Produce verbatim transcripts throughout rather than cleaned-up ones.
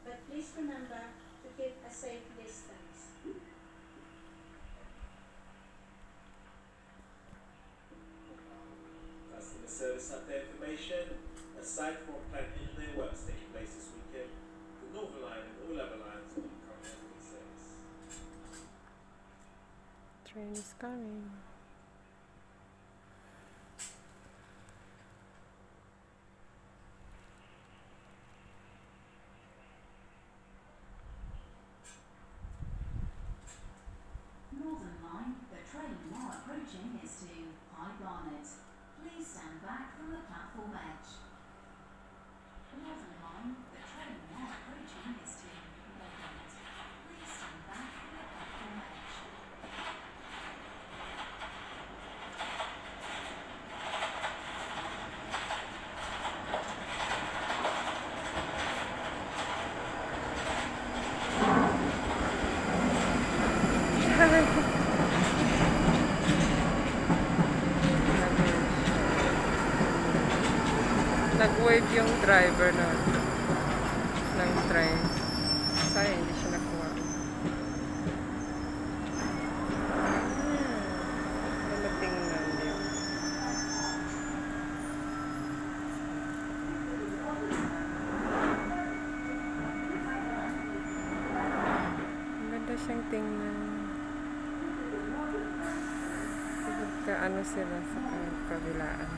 but please remember to keep a safe distance. Customer service update information. Aside from planned engineering works taking place this weekend, the Northern Line and all other lines will be currently in service. Train is coming. Northern Line, the train now approaching is to High Barnet. Please stand back from the platform edge. Northern Line, the train now approaching is to High Barnet. Please stand back from the platform edge. Nag-wave yung driver na ng train. Sayang, hindi siya nakuha. Nalating lang yun. Maganda siyang tingnan. Pagka-ano sila sa kabilaan.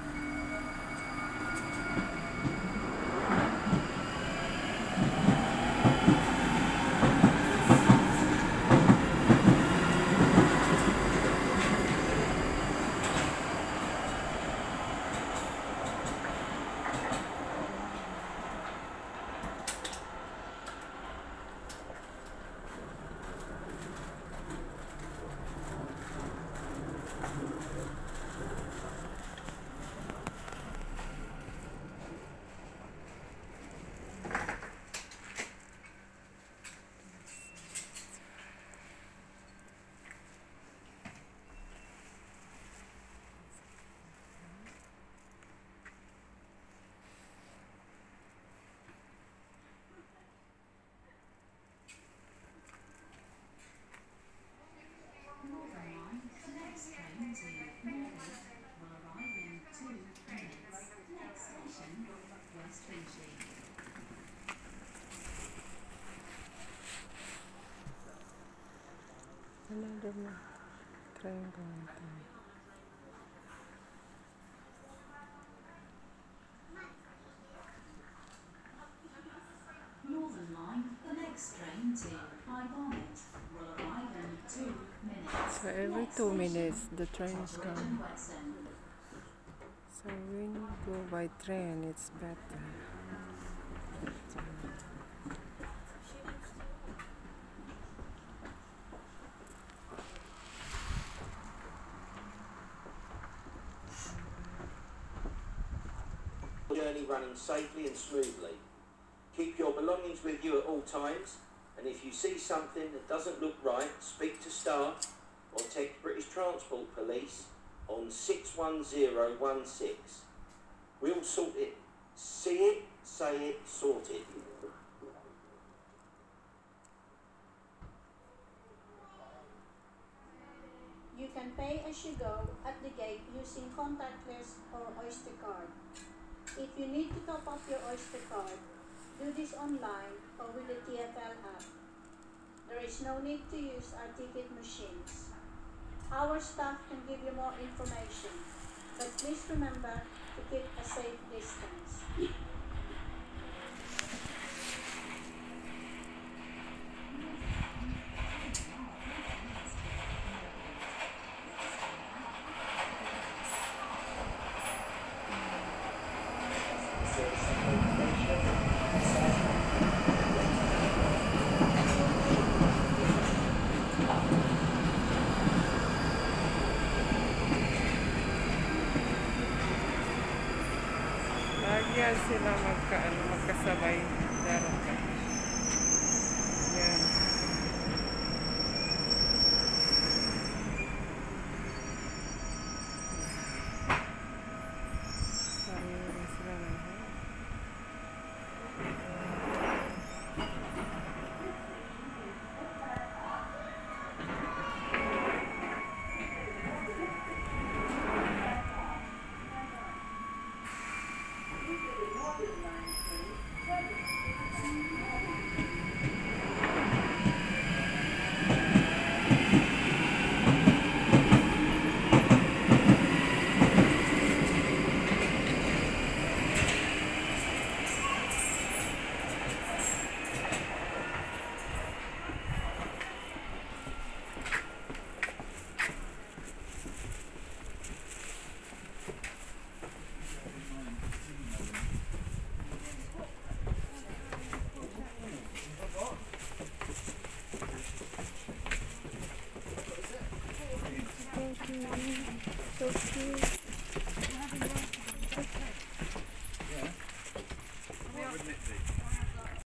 Another na train going down. Northern Line, the next train to High Barnet will arrive in two minutes. So every two minutes the train is coming. So when you go by train it's better. Journey running safely and smoothly. Keep your belongings with you at all times, and if you see something that doesn't look right, speak to staff or text British Transport Police on six one zero one six. We'll sort it. See it, say it, sort it. You can pay as you go at the gate using contactless or Oyster card. If you need to top up your Oyster card, do this online or with the T F L app. There is no need to use our ticket machines. Our staff can give you more information, but please remember to keep a safe distance. Lagi sila magka, ano, magkasabay. Darat ka. Yan. Sabi rin sila na. So cute.